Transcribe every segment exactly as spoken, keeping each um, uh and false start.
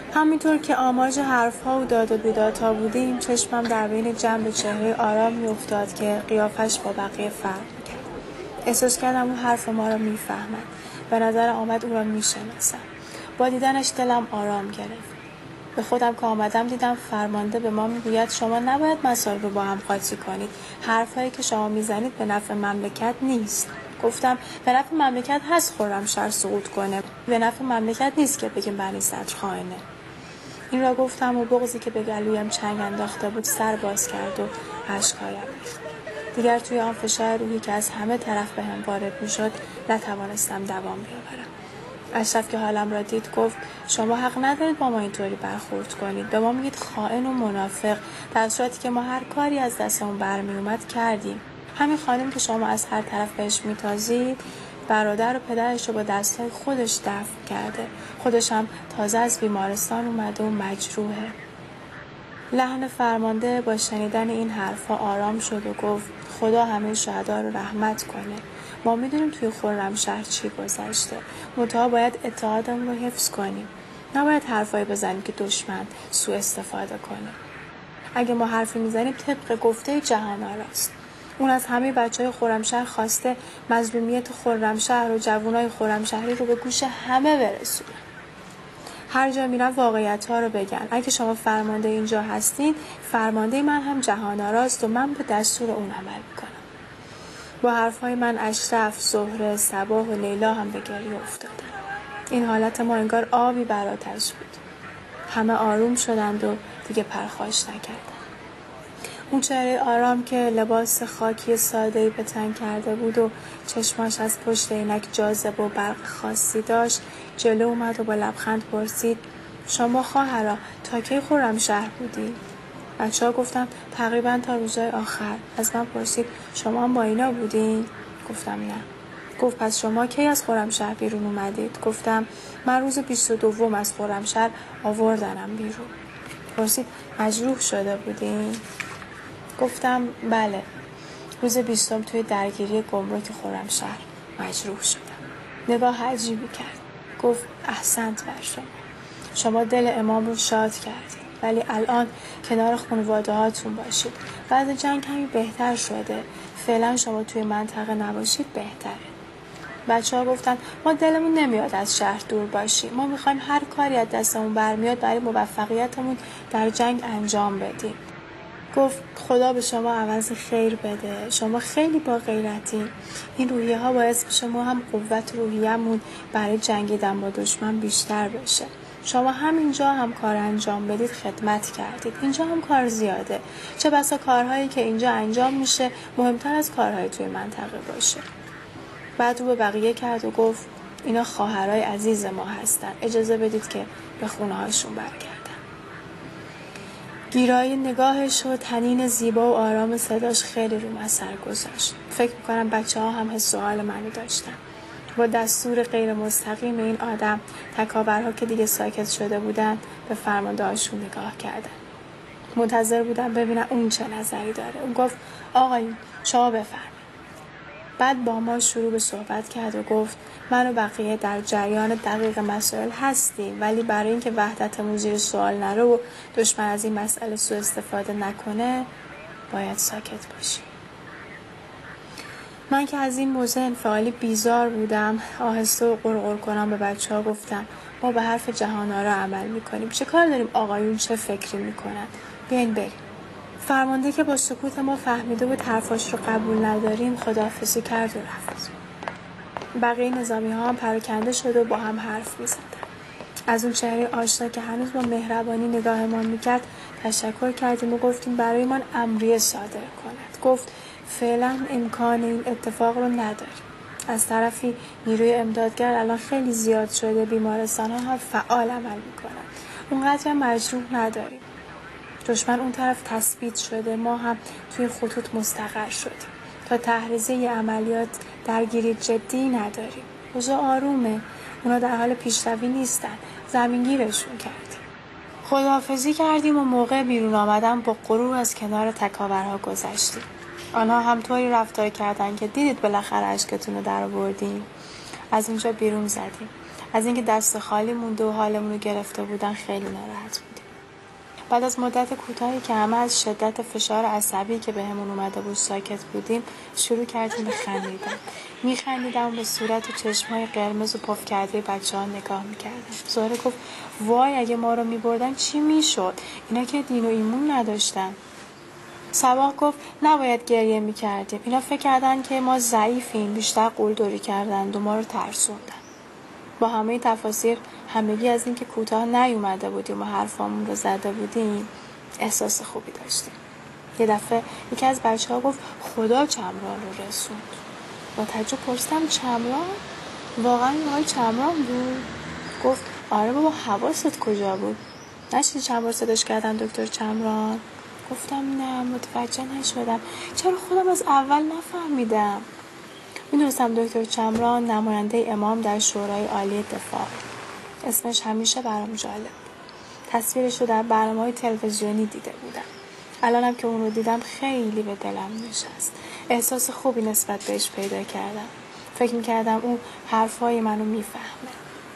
همینطور که آماج حرفها و داد و بیدادها بودیم، چشمم در بین جنب چهره آرام میافتاد که قیافش با بقیه فرق میکرد. احساس کردم اون حرف ما را میفهمد. به نظر آمد او را میشناسم. با دیدنش دلم آرام گرفت. به خودم که آمدم دیدم فرمانده به ما میگوید شما نباید مسائل رو با هم قاطی کنید. حرفایی که شما میزنید به نفع مملکت نیست. گفتم به نفع مملکت هست خرمشهر سقوط کنه. به نفع مملکت نیست که بگیم بنی صدر خائنه. این را گفتم و بغضی که به گلویم چنگ انداخته بود سر باز کرد و اشک‌هایم ریخت. دیگر توی آن فشار روحی که از همه طرف به هم وارد میشد نتوانستم دوام بیاورم. اشرف که حالم را دید گفت شما حق ندارید با ما اینطوری برخورد کنید. به ما میگید خائن و منافق، در صورتی که ما هر کاری از دستمون برمی اومد کردیم. همین خانم که شما از هر طرف بهش میتازید برادر و پدرش رو با دستای خودش دفن کرده. خودش هم تازه از بیمارستان اومده و مجروحه. لحن فرمانده با شنیدن این حرفا آرام شد و گفت خدا همه شهدا رو رحمت کنه. ما میدونیم توی خرمشهر چی گذشته. منتها باید اتحادمون رو حفظ کنیم. نباید حرفایی بزنیم که دشمن سوء استفاده کنه. اگه ما حرفی میزنیم طبق گفته جهان آراست. اون از همه بچهای خرمشهر خواسته مظلومیت خرمشهر و جوانای خرمشهری رو به گوش همه برسونه. هر جا میرن واقعیت ها رو بگن. اگه شما فرمانده اینجا هستین، فرمانده من هم جهان آراست و من به دستور اون عمل میکنم. با حرفهای من اشرف، زهره، صباح و لیلا هم به گریه افتادن. این حالت ما انگار آبی بر آتش بود. همه آروم شدند و دیگه پرخاش نکردند. اون چهره آرام که لباس خاکی ساده‌ای به تن کرده بود و چشماش از پشت عینک جاذبه و برق خاصی داشت جلو اومد و با لبخند پرسید شما خواهرا تا کی خرمشهر بودی؟ بچه ها گفتم تقریبا تا روزهای آخر. از من پرسید شما هم با اینا بودین؟ گفتم نه. گفت پس شما کی از خرمشهر بیرون اومدید؟ گفتم من روز بیست و دوم از خرمشهر آوردنم بیرون. پرسید مجروح شده بودین؟ گفتم بله. روز بیستم توی درگیری گمرک خرمشهر مجروح شدم. نگاه عجیبی کرد. گفت احسنت بر شما. شما دل امام رو شاد کردید. ولی الان کنار خانواده هاتون باشید. بعد جنگ کمی بهتر شده. فعلا شما توی منطقه نباشید بهتره. بچه ها گفتن ما دلمون نمیاد از شهر دور باشیم. ما میخوایم هر کاری از دستمون برمیاد برای موفقیتمون در جنگ انجام بدیم. گفت خدا به شما عوض خیر بده. شما خیلی با غیرتین. این روحیه ها باعث بشه ما هم قوت روحیه‌مون برای جنگیدن با دشمن بیشتر بشه. شما همینجا هم کار انجام بدید خدمت کردید. اینجا هم کار زیاده. چه بسا کارهایی که اینجا انجام میشه مهمتر از کارهای توی منطقه باشه. بعد رو به بقیه کرد و گفت اینا خواهرای عزیز ما هستن. اجازه بدید که به خونه هاشون برگردن. گیرای نگاهش و تنین زیبا و آرام صداش خیلی روم اثر گذاشت. فکر میکنم بچه ها هم حس و حال منو داشتن. با دستور غیر مستقیم این آدم تکاورها که دیگه ساکت شده بودن به فرمانده هاشون نگاه کردن. منتظر بودم ببینم اون چه نظری داره. اون گفت آقایون شما بفرمایید. بعد با ما شروع به صحبت کرد و گفت من و بقیه در جریان دقیق مسائل هستیم ولی برای اینکه وحدتمون زیر سوال نره و دشمن از این مسئله سوء استفاده نکنه باید ساکت باشیم. من که از این موضوع انفعالی بیزار بودم آهسته و قرقر کنم به بچه ها گفتم ما به حرف جهان آرا عمل میکنیم. چه کار داریم آقایون چه فکری میکنن؟ بیاین بریم. فرمانده که با سکوت ما فهمیده بود حرفاش رو قبول نداریم خداحافظی کرد و رفت. بقیه نظامی ها هم پراکنده شده و با هم حرف میزدن. از اون چهره آشنا که هنوز با مهربانی نگاهمان میکرد تشکر کردیم و گفتیم برای من امریه صادر کند. گفت فعلا امکان این اتفاق رو نداریم. از طرفی نیروی امدادگر الان خیلی زیاد شده. بیمارستان ها هم فعال عمل میکنن. اونقدر مجروح نداریم. دشمن اون طرف تثبیت شده. ما هم توی خطوط مستقر شدیم. تا تحریزه ی عملیات درگیری جدی نداریم. اوضاع آرومه. اونا در حال پیشروی نیستن. زمینگیرشون کردیم. خداحافظی کردیم و موقع بیرون آمدن با غرور از کنار تکاورها گذشتیم. آنها هم طوری رفتار کردن که دیدید بالاخره اشکتون رو در آوردیم. از اونجا بیرون زدیم. از اینکه دست خالی مونده و حالمون رو گرفته بودن خیلی ناراحت بودیم. بعد از مدت کوتاهی که همه از شدت فشار عصبی که بهمون اومده بود ساکت بودیم، شروع کردیم به خندیدن. میخندیدم و به صورت و چشمای قرمز و پف کرده بچه‌ها نگاه میکردم. زهره گفت وای اگه ما رو میبردن چی میشد؟ اینا که دین و ایمون نداشتن. صباح گفت نباید گریه میکردیم. اینا فکر کردن که ما ضعیفیم، بیشتر قلدری کردند و ما رو ترسوندن. با همه تفاسیر همگی از اینکه کوتاه نیومده بودیم و حرفامون رو زده بودیم احساس خوبی داشتیم. یه دفعه یکی از بچه ها گفت خدا چمران رو رسوند. با تعجب پرسیدم چمران؟ واقعا این آقای چمران بود؟ گفت آره بابا حواست کجا بود؟ نشدی چند بار صداش کردن دکتر چمران؟ گفتم نه متوجه نشدم. چرا خودم از اول نفهمیدم؟ میدونستم دکتر چمران نماینده امام در شورای عالی دفاع. اسمش همیشه برام جالب. تصویرش رو در برنامه‌های تلویزیونی دیده بودم. الانم که اون رو دیدم خیلی به دلم نشست. احساس خوبی نسبت بهش پیدا کردم. فکر می‌کردم اون حرفای منو میفهمه.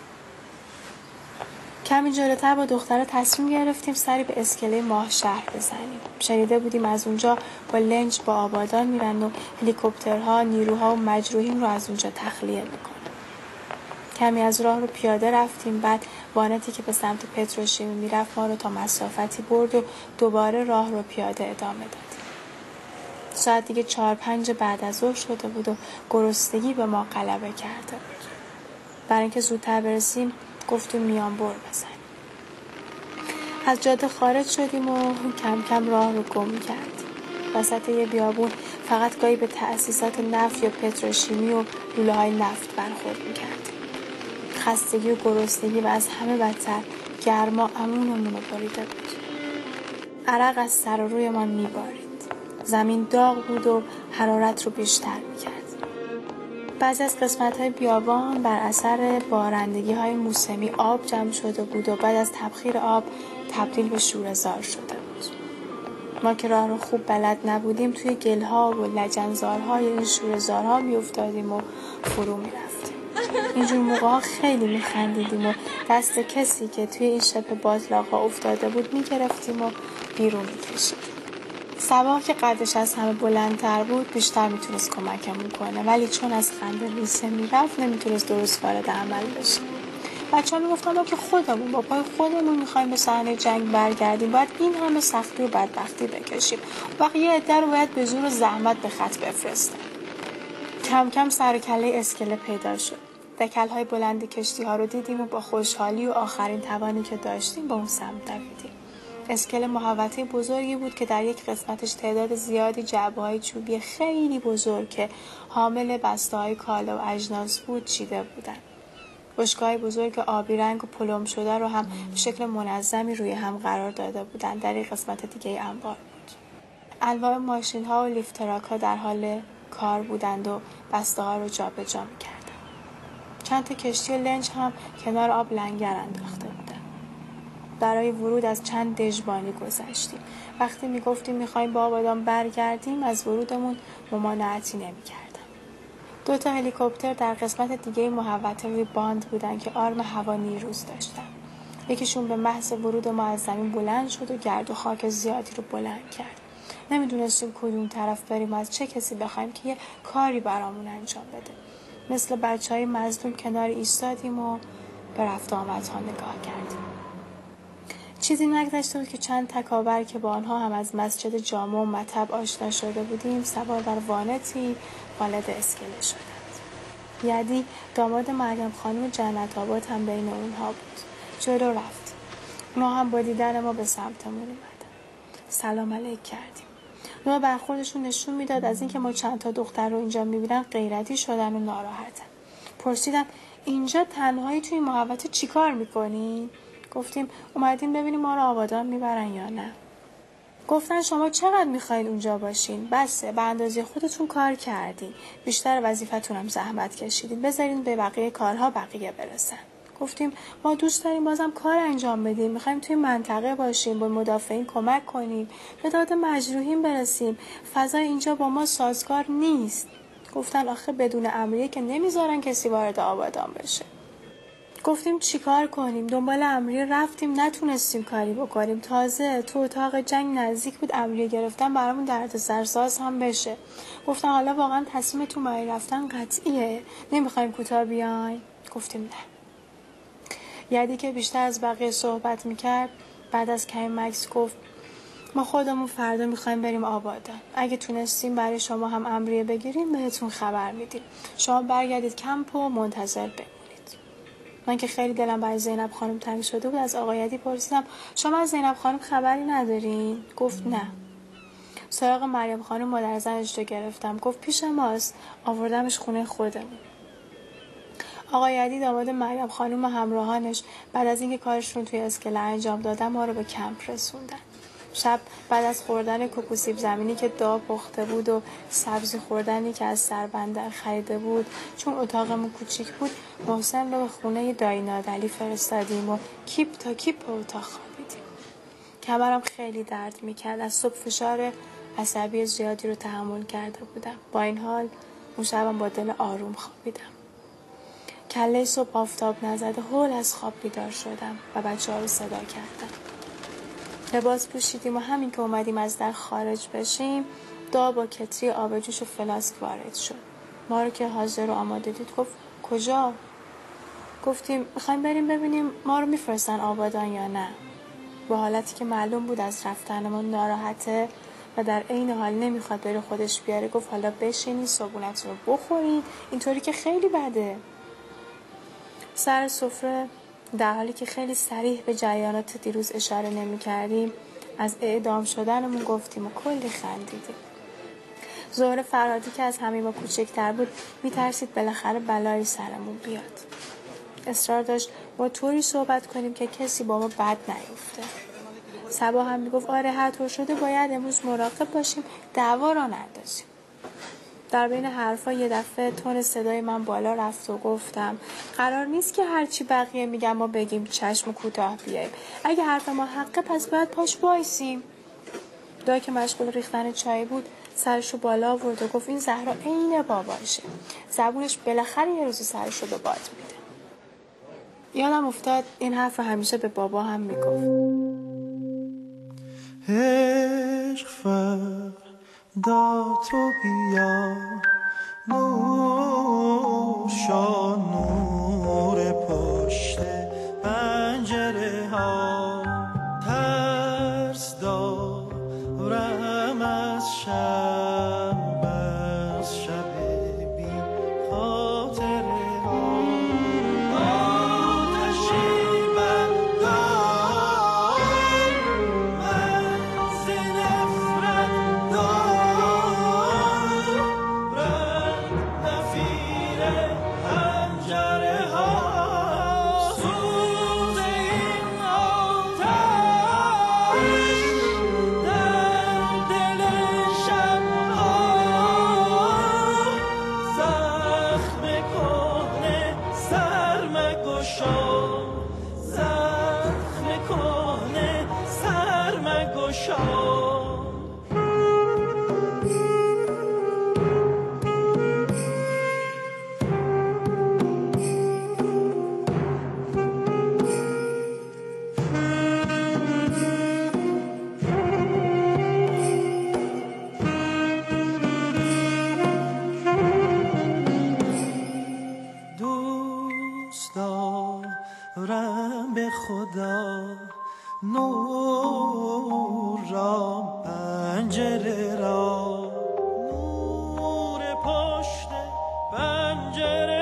کمی جلوتر با دختره تصمیم گرفتیم سری به اسکله ماه شهر بزنیم. شنیده بودیم از اونجا با لنج با آبادان میرن و هلیکوپترها، نیروها و مجروحین رو از اونجا تخلیه میکنن. کمی از راه رو پیاده رفتیم، بعد وانتی که به سمت پتروشیمی میرفت ما رو تا مسافتی برد و دوباره راه رو پیاده ادامه دادیم. ساعت دیگه چهار پنج بعد از ظهر شده بود و گرسنگی به ما غلبه کرده بود. برای اینکه زودتر برسیم گفتیم میان بر بزنیم. از جاده خارج شدیم و کم کم راه رو گم کردیم. وسط یه بیابون فقط گاهی به تأسیسات نفت یا پتروشیمی و لوله های نفت برخورد میکردیم. خستگی و گرسنگی و از همه بدتر گرما امونمون رو بریده بود. عرق از سر و رویمان میبارید. زمین داغ بود و حرارت رو بیشتر میکرد. بعضی از قسمت‌های بیابان بر اثر بارندگی‌های موسمی آب جمع شده بود و بعد از تبخیر آب تبدیل به شوره‌زار شده بود. ما که راه رو خوب بلد نبودیم توی گل‌ها و لجنزارهای این شوره‌زارها می‌افتادیم و فرو می‌رفتیم. اینجور موقع‌ها خیلی می‌خندیدیم و دست کسی که توی این شبه باتلاق‌ها افتاده بود می‌گرفتیم و بیرون می‌کشیدیم. صباح که قدش از همه بلندتر بود بیشتر میتونست کمکمون کنه، ولی چون از خنده لیسه میرفت نمیتونست درست وارد عمل بشه. بچه ها میگفتن ما که خودمون با پای خودمون میخوایم به صحنه جنگ برگردیم، باید این همه سختی و بدبختی بکشیم، بقیه عده رو باید به زور و زحمت به خط بفرستن. کم کم سر و کله اسکله پیدا شد. دکل‌های بلند کشتی ها رو دیدیم و با خوشحالی و آخرین توانی که داشتیم با اون سمت دویدیم. اسکله محوطه بزرگی بود که در یک قسمتش تعداد زیادی جعبه‌های چوبی خیلی بزرگ که حامل بسته‌های کالا و اجناس بود چیده بودن. بشکه‌های بزرگ آبی رنگ و پلم شده رو هم به شکل منظمی روی هم قرار داده بودن. در یک قسمت دیگه انبار بود. انواع ماشین‌ها و لیفتراک‌ها در حال کار بودند و بسته‌ها رو جابجا می‌کردند. چند تا کشتی و لنج هم کنار آب لنگر انداخته بودن. برای ورود از چند دژبانی گذشتیم. وقتی میگفتیم میخوایم با آبادان برگردیم از ورودمون ممانعتی نمیکردن. دو تا هلیکوپتر در قسمت دیگه محوطه روی باند بودن که آرم هوا نیروز داشتن. یکیشون به محض ورود ما از زمین بلند شد و گرد و خاک زیادی رو بلند کرد. نمیدونستیم کدوم طرف بریم و از چه کسی بخوایم که یه کاری برامون انجام بده. مثل بچهای مظلوم کنار ایستادیم و به رفت آمدها نگاه کردیم. چیزی نگذشته بود که چند تکاور که با آنها هم از مسجد جامع و مطب آشنا شده بودیم سوار بر وانتی والد اسکله شدند. یدی داماد مریم خانم جنت آباد هم بین اونها بود. جلو رفت. ما هم با دیدن ما به سمتمون اومدن. سلام علیک کردیم. نوع برخوردشون نشون میداد از اینکه ما چند تا دختر رو اینجا میبینن غیرتی شدن و ناراحتن. پرسیدن اینجا تنهایی توی محوطه چی کار میکنین؟ گفتیم اومدیم ببینیم ما رو آبادان میبرن یا نه. گفتن شما چقدر میخواین اونجا باشین؟ بسه، به اندازه خودتون کار کردین. بیشتر وظیفتون هم زحمت کشیدین. بذارین به بقیه کارها بقیه برسن. گفتیم ما دوست داریم بازم کار انجام بدیم. میخوایم توی منطقه باشیم، با مدافعین کمک کنیم، به داد مجروحین برسیم. فضای اینجا با ما سازگار نیست. گفتن آخه بدون امریه که نمیذارن کسی وارد آبادان بشه. گفتیم چیکار کنیم؟ دنبال امریه رفتیم، نتونستیم کاری بکنیم. تازه تو اتاق جنگ نزدیک بود امریه گرفتن برامون دردسرساز هم بشه. گفتم حالا واقعا تصمیمتون برای رفتن قطعیه؟ نمیخوایم کوتاه بیاین؟ گفتیم نه. یادی که بیشتر از بقیه صحبت میکرد بعد از کمی مکس گفت ما خودمون فردا میخوایم بریم آبادان. اگه تونستیم برای شما هم امریه بگیریم بهتون خبر میدیم. شما برگردید کمپ و منتظر بمونید. من که خیلی دلم برای زینب خانم تنگ شده بود از آقای یدی پرسیدم شما از زینب خانم خبری ندارین؟ گفت نه. سراغ مریم خانم مادر زنش رو گرفتم. گفت پیش ماست، آوردمش خونه خودمون. آقای یدی داماد مریم خانم و همراهانش بعد از اینکه کارشون توی اسکله انجام دادن ما رو به کمپ رسوندن. شب بعد از خوردن کوکو سیب زمینی که داغ پخته بود و سبزی خوردنی که از سربندر خریده بود، چون اتاقمون کوچیک بود محسن رو به خونه دایی نادلی فرستادیم و کیپ تا کیپ به اتاق خوابیدیم. کمرم خیلی درد میکرد، از صبح فشار عصبی زیادی رو تحمل کرده بودم. با این حال اون شبم با دل آروم خوابیدم. کله صبح آفتاب نزده هول از خواب بیدار شدم و بچه ها رو صدا کردم. لباس پوشیدیم و همین که اومدیم از در خارج بشیم دا با کتری آب جوش و فلاسک وارد شد. ما رو که حاضر و آماده دید گفت کجا؟ گفتیم میخوایم بریم ببینیم ما رو میفرستن آبادان یا نه. با حالتی که معلوم بود از رفتنمون ناراحته و در عین حال نمیخواد بره خودش بیاره گفت حالا بشینی صبحونت رو بخورین، اینطوری که خیلی بده. سر سفره در حالی که خیلی صریح به جریانات دیروز اشاره نمی کردیم از اعدام شدنمون گفتیم و کلی خندیدیم. زهره فرهادی که از همه ما کوچکتر بود می ترسید بالاخره بلایی سرمون بیاد. اصرار داشت با طوری صحبت کنیم که کسی با ما بد نیفته. صبا هم می گفت آره هر طور شده باید امروز مراقب باشیم دعوا را نندازیم. در بین حرفا یه دفعه تون صدای من بالا رفت و گفتم قرار نیست که هرچی بقیه میگن ما بگیم چشم کوتاه بیاییم. اگه حرف ما حقه پس باید پاش وایسیم. دا که مشغول ریختن چای بود سرشو بالا آورد و گفت این زهرا عین باباشه. زبونش بالاخره یه روزی سرشو به باد میده. یادم افتاد این حرف همیشه به بابا هم میگفت. عشق فردا تو بیا نوشا نور پشت پنجره ها ترس دارم از شب از شب بی خاطره ها آتشی بردار من ز نفرت دار رنگ نفیر پنجره ها سوز این آتش در دل شب ها زخم کهنه سر مگشا زخم کهنه سر مگشا دوست دارم به خدا نور را پنجره را نور پشت پنجره